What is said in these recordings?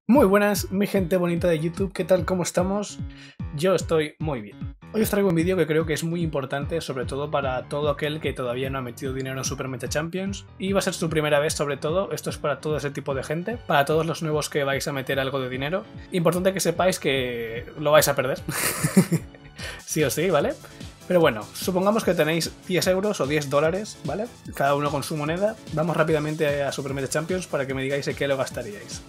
Muy buenas, mi gente bonita de YouTube, ¿qué tal? ¿Cómo estamos? Yo estoy muy bien. Hoy os traigo un vídeo que creo que es muy importante, sobre todo para todo aquel que todavía no ha metido dinero en Super Meta Champions y va a ser su primera vez, sobre todo. Esto es para todo ese tipo de gente, para todos los nuevos que vais a meter algo de dinero. Importante que sepáis que lo vais a perder, sí o sí, ¿vale? Pero bueno, supongamos que tenéis 10 euros o 10 dólares, ¿vale? Cada uno con su moneda. Vamos rápidamente a Super Meta Champions para que me digáis en qué lo gastaríais.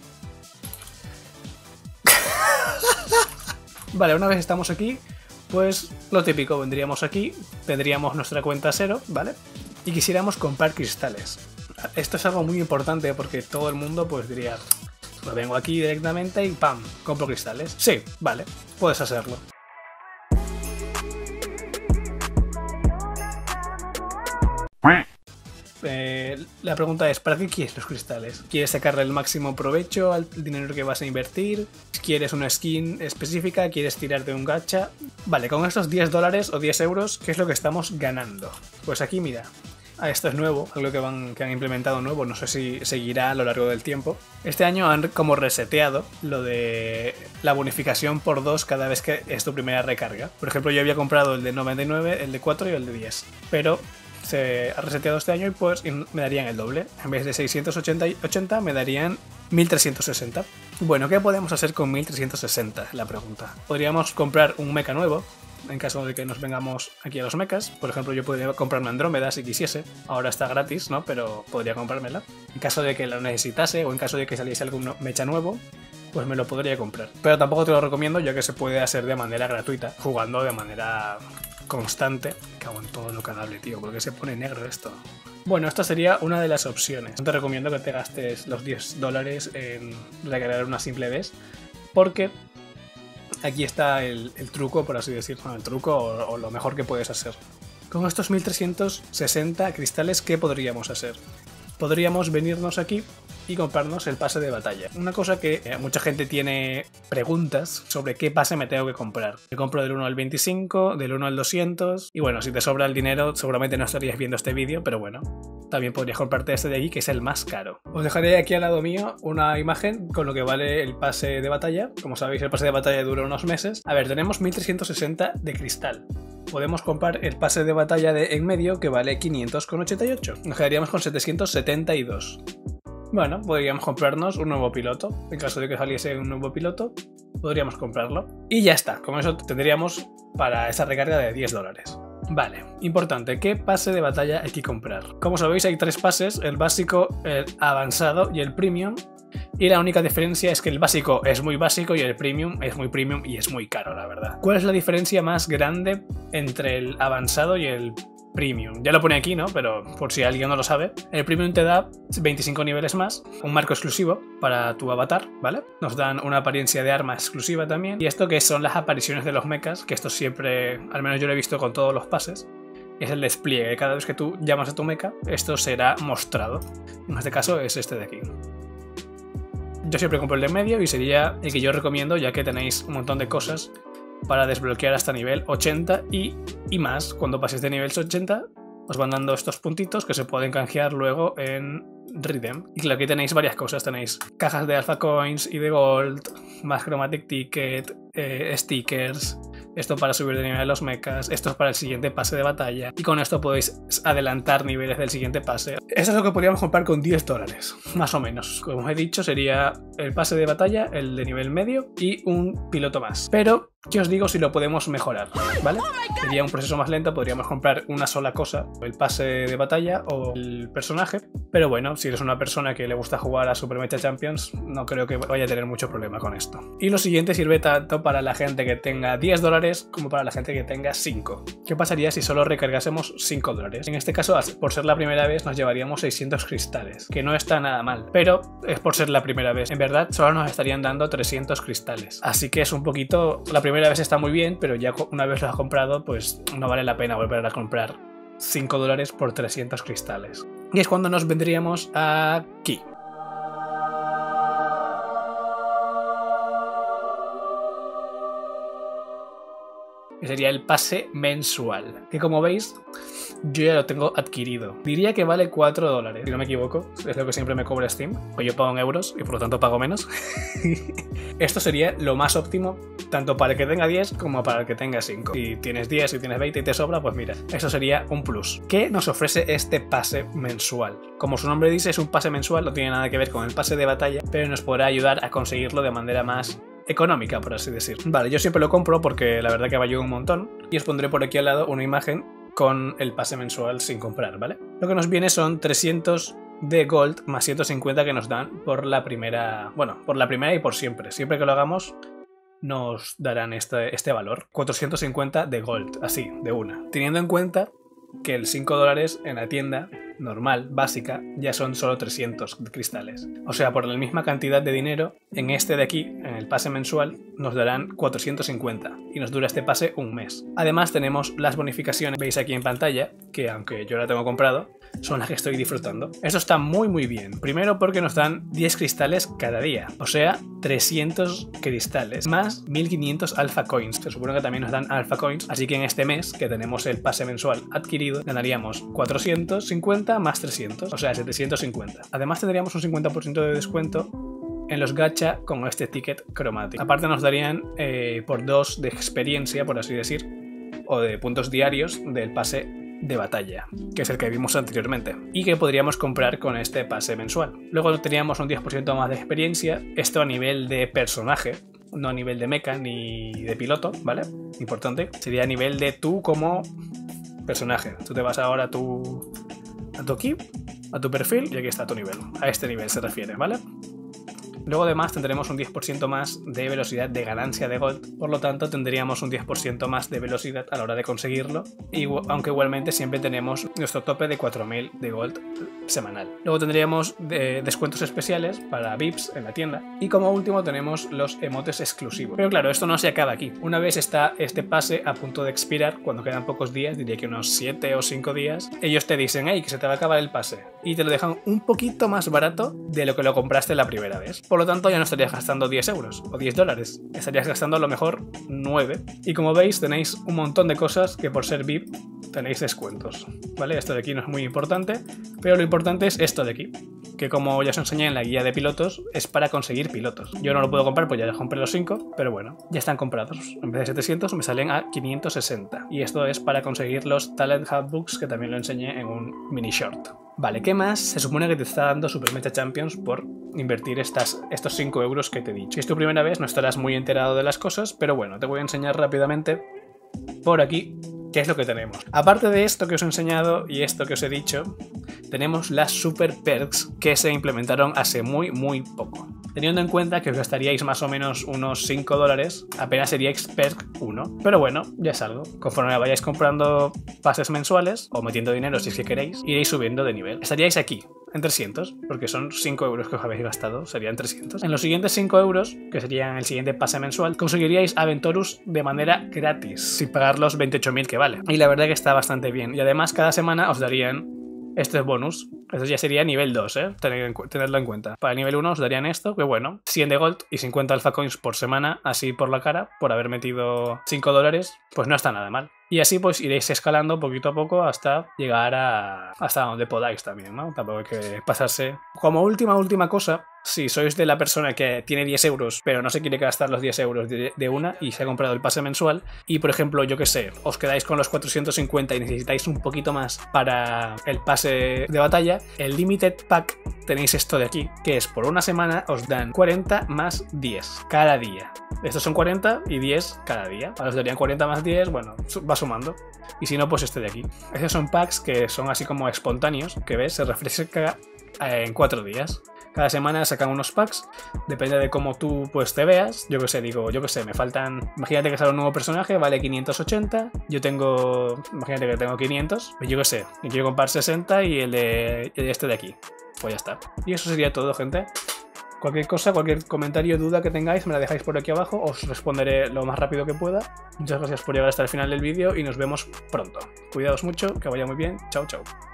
Vale, una vez estamos aquí, pues lo típico, vendríamos aquí, tendríamos nuestra cuenta cero, ¿vale? Y quisiéramos comprar cristales. Esto es algo muy importante porque todo el mundo pues diría, pues vengo aquí directamente y ¡pam! Compro cristales. Sí, vale, puedes hacerlo. La pregunta es, ¿para qué quieres los cristales? ¿Quieres sacarle el máximo provecho al dinero que vas a invertir? ¿Quieres una skin específica? ¿Quieres tirarte un gacha? Vale, con estos 10 dólares o 10 euros, ¿qué es lo que estamos ganando? Pues aquí mira, esto es nuevo, algo que han implementado nuevo, no sé si seguirá a lo largo del tiempo. Este año han como reseteado lo de la bonificación por 2 cada vez que es tu primera recarga. Por ejemplo, yo había comprado el de 99, el de 4 y el de 10, pero se ha reseteado este año y pues me darían el doble. En vez de 680 me darían 1360. Bueno, ¿qué podemos hacer con 1360? La pregunta. Podríamos comprar un mecha nuevo, en caso de que nos vengamos aquí a los mechas. Por ejemplo, yo podría comprarme Andrómeda si quisiese. Ahora está gratis, ¿no? Pero podría comprármela. En caso de que lo necesitase o en caso de que saliese algún mecha nuevo, pues me lo podría comprar. Pero tampoco te lo recomiendo, ya que se puede hacer de manera gratuita, jugando de manera constante. Cago en todo lo canable, tío, porque se pone negro esto. Bueno, esta sería una de las opciones. No te recomiendo que te gastes los 10 dólares en recargar una simple vez, porque aquí está el truco, por así decirlo, el truco o lo mejor que puedes hacer. Con estos 1360 cristales, ¿qué podríamos hacer? Podríamos venirnos aquí y comprarnos el pase de batalla. Una cosa que mucha gente tiene preguntas sobre qué pase me tengo que comprar. Me compro del 1 al 25, del 1 al 200 y bueno, si te sobra el dinero seguramente no estarías viendo este vídeo, pero bueno, también podrías comprarte este de aquí que es el más caro. Os dejaré aquí al lado mío una imagen con lo que vale el pase de batalla. Como sabéis, el pase de batalla dura unos meses. A ver, tenemos 1360 de cristal. Podemos comprar el pase de batalla de en medio que vale 500,88. Nos quedaríamos con 772. Bueno, podríamos comprarnos un nuevo piloto. En caso de que saliese un nuevo piloto, podríamos comprarlo. Y ya está, con eso tendríamos para esa recarga de 10 dólares. Vale, importante, ¿qué pase de batalla hay que comprar? Como sabéis, hay 3 pases, el básico, el avanzado y el premium. Y la única diferencia es que el básico es muy básico y el premium es muy premium y es muy caro, la verdad. ¿Cuál es la diferencia más grande entre el avanzado y el premium? Ya lo pone aquí, ¿no? Pero por si alguien no lo sabe, el premium te da 25 niveles más, un marco exclusivo para tu avatar, ¿vale? Nos dan una apariencia de arma exclusiva también. Y esto que son las apariciones de los mechas, que esto siempre, al menos yo lo he visto con todos los pases, es el despliegue. Cada vez que tú llamas a tu mecha, esto será mostrado. En este caso es este de aquí. Yo siempre compro el de medio y sería el que yo recomiendo, ya que tenéis un montón de cosas para desbloquear hasta nivel 80 y más. Cuando paséis de nivel 80 os van dando estos puntitos que se pueden canjear luego en Redeem. Y claro, aquí tenéis varias cosas. Tenéis cajas de Alpha Coins y de Gold, más Chromatic Ticket, stickers. Esto para subir de nivel a los mechas, esto es para el siguiente pase de batalla y con esto podéis adelantar niveles del siguiente pase. Eso es lo que podríamos comprar con 10 dólares, más o menos. Como os he dicho, sería el pase de batalla, el de nivel medio y un piloto más. Pero, ¿qué os digo si lo podemos mejorar? ¿Vale? Sería un proceso más lento, podríamos comprar una sola cosa, el pase de batalla o el personaje. Pero bueno, si eres una persona que le gusta jugar a Super Meta Champions, no creo que vaya a tener mucho problema con esto. Y lo siguiente sirve tanto para la gente que tenga 10 dólares como para la gente que tenga 5. ¿Qué pasaría si solo recargásemos 5 dólares? En este caso, por ser la primera vez, nos llevaríamos 600 cristales, que no está nada mal, pero es por ser la primera vez. En verdad, solo nos estarían dando 300 cristales. Así que es un poquito... La primera vez está muy bien, pero ya una vez lo has comprado, pues no vale la pena volver a comprar 5 dólares por 300 cristales. Y es cuando nos vendríamos aquí. Que sería el pase mensual, que como veis yo ya lo tengo adquirido. Diría que vale 4 dólares, si no me equivoco. Es lo que siempre me cobra Steam. O yo pago en euros y por lo tanto pago menos. Esto sería lo más óptimo, tanto para el que tenga 10 como para el que tenga 5. Si tienes 10, si tienes 20 y te sobra, pues mira, eso sería un plus. ¿Qué nos ofrece este pase mensual? Como su nombre dice, es un pase mensual, no tiene nada que ver con el pase de batalla, pero nos podrá ayudar a conseguirlo de manera más económica, por así decir. Vale, yo siempre lo compro porque la verdad que me ayuda un montón. Y os pondré por aquí al lado una imagen con el pase mensual sin comprar, ¿vale? Lo que nos viene son 300 de Gold más 150 que nos dan por la primera... Bueno, por la primera y por siempre. Siempre que lo hagamos nos darán este valor. 450 de Gold, así, de una. Teniendo en cuenta que el 5 dólares en la tienda normal, básica, ya son solo 300 cristales. O sea, por la misma cantidad de dinero, en este de aquí, en el pase mensual, nos darán 450 y nos dura este pase un mes. Además tenemos las bonificaciones, veis aquí en pantalla, que aunque yo la tengo comprado, son las que estoy disfrutando. Esto está muy bien. Primero porque nos dan 10 cristales cada día, o sea, 300 cristales, más 1500 alpha coins. Se supone que también nos dan alpha coins, así que en este mes, que tenemos el pase mensual adquirido, ganaríamos 450 más 300, o sea, 750. Además tendríamos un 50% de descuento en los gacha con este ticket cromático. Aparte nos darían por 2 de experiencia, por así decir, o de puntos diarios del pase de batalla, que es el que vimos anteriormente, y que podríamos comprar con este pase mensual. Luego teníamos un 10% más de experiencia, esto a nivel de personaje, no a nivel de mecha ni de piloto, ¿vale? Importante, sería a nivel de tú como personaje. Tú te vas ahora a tu aquí, a tu perfil, y aquí está tu nivel. A este nivel se refiere, ¿vale? Luego además tendremos un 10% más de velocidad de ganancia de Gold, por lo tanto tendríamos un 10% más de velocidad a la hora de conseguirlo, aunque igualmente siempre tenemos nuestro tope de 4000 de Gold semanal. Luego tendríamos descuentos especiales para VIPs en la tienda y como último tenemos los emotes exclusivos. Pero claro, esto no se acaba aquí. Una vez está este pase a punto de expirar, cuando quedan pocos días, diría que unos 7 o 5 días, ellos te dicen, hey, que se te va a acabar el pase, y te lo dejan un poquito más barato de lo que lo compraste la primera vez. Por lo tanto ya no estarías gastando 10 euros o 10 dólares, estarías gastando a lo mejor 9. Y como veis tenéis un montón de cosas que por ser VIP tenéis descuentos, ¿vale? Esto de aquí no es muy importante, pero lo importante es esto de aquí, que como ya os enseñé en la guía de pilotos, es para conseguir pilotos. Yo no lo puedo comprar pues ya compré los 5, pero bueno, ya están comprados. En vez de 700 me salen a 560. Y esto es para conseguir los Talent Hub que también lo enseñé en un mini short. Vale, ¿qué más? Se supone que te está dando Super Mecha Champions por invertir estos 5 euros que te he dicho. Si es tu primera vez no estarás muy enterado de las cosas, pero bueno, te voy a enseñar rápidamente por aquí qué es lo que tenemos. Aparte de esto que os he enseñado y esto que os he dicho, tenemos las Super Perks que se implementaron hace muy poco. Teniendo en cuenta que os gastaríais más o menos unos 5 dólares, apenas sería Perk 1. Pero bueno, ya es algo. Conforme vayáis comprando pases mensuales o metiendo dinero si es que queréis, iréis subiendo de nivel. Estaríais aquí, en 300, porque son 5 euros que os habéis gastado, serían 300. En los siguientes 5 euros, que serían el siguiente pase mensual, conseguiríais Aventurus de manera gratis, sin pagar los 28.000 que vale. Y la verdad que está bastante bien. Y además cada semana os darían este bonus. Esto ya sería nivel 2, tenerlo en cuenta. Para el nivel 1 os darían esto, que bueno, 100 de Gold y 50 Alpha Coins por semana, así por la cara, por haber metido 5 dólares, pues no está nada mal. Y así pues iréis escalando poquito a poco hasta llegar hasta donde podáis también, ¿no? Tampoco hay que pasarse. Como última cosa, si sois de la persona que tiene 10 euros pero no se quiere gastar los 10 euros de una y se ha comprado el pase mensual y por ejemplo, yo que sé, os quedáis con los 450 y necesitáis un poquito más para el pase de batalla, el Limited Pack tenéis esto de aquí, que es por una semana os dan 40 más 10 cada día. Estos son 40 y 10 cada día. Os darían 40 más 10, bueno, va sumando. Y si no, pues este de aquí. Estos son packs que son así como espontáneos, que ves, se refresca en 4 días. Cada semana sacan unos packs, depende de cómo tú pues te veas. Yo que sé, me faltan, imagínate que sale un nuevo personaje, vale 580, imagínate que tengo 500, pues yo que sé, y quiero comprar 60 y el de este de aquí, pues ya está. Y eso sería todo, gente. Cualquier cosa, cualquier comentario, duda que tengáis, me la dejáis por aquí abajo, os responderé lo más rápido que pueda. Muchas gracias por llegar hasta el final del vídeo y nos vemos pronto. Cuidaos mucho, que vaya muy bien, chao chao.